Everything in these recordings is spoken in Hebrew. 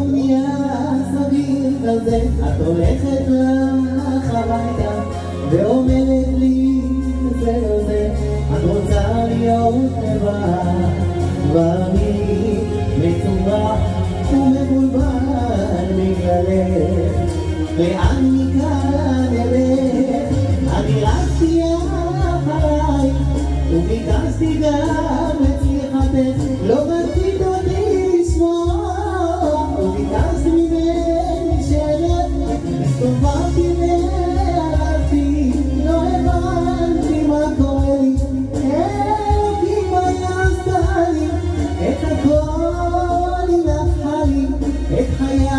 פתאום נהיה סביר כזה, את הולכת לך הביתה ואומרת לי זה לא זה, את רוצה להיות לבד, ואני מצורח ומבולבל בגללך, לאן מכאן אלך? אני רצתי אחרייך וביקשתי גם את סליחתך, לא רצית אותי לשמוע וביקשתי ממני שלך, הסתובבתי והלכתי, לא הבנתי מה קורה לי, אלוקים היה עשה לי את הכל, היא לקחה לי את חיי,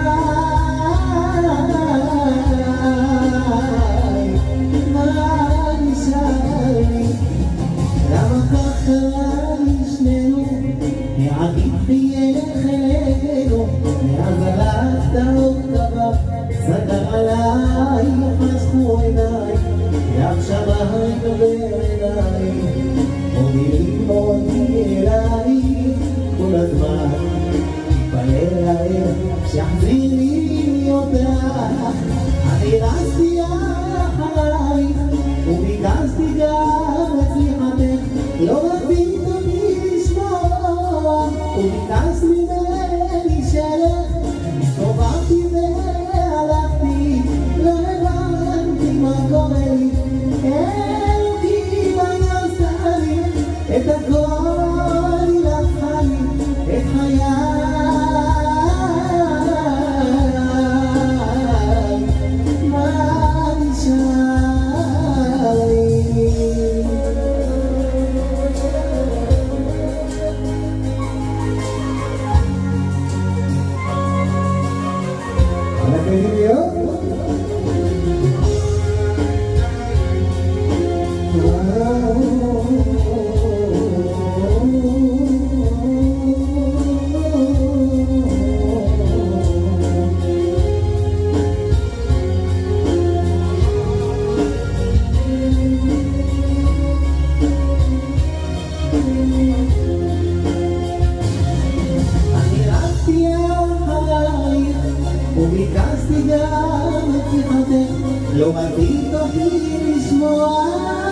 מה נשאר לי? למה כך קרה לי שנינו? העדיף ילך אלינו, מאז הלכת עוד דבר, סגר עליי, חשכו עיניי, גם שמיים דבר אליי, מובילים אותי אלייך כל הזמן, מתפלל להם שיחזיר לי אותך, אני רצתי אחרייך וביקשתי גם את סליחתך, לא רצית אותי לשמוע וביקשתי ממני שלך, הסתובבתי והלכתי, לא הבנתי מה קורה לי, אלוקים היה עשה לי את הכל, היא לקחה לי את חיי, מה נשאר לי? אנחנו יודעים להיות? אני רצתי אחרייך וביקשתי גם את סליחתך, לא רצית אותי לשמוע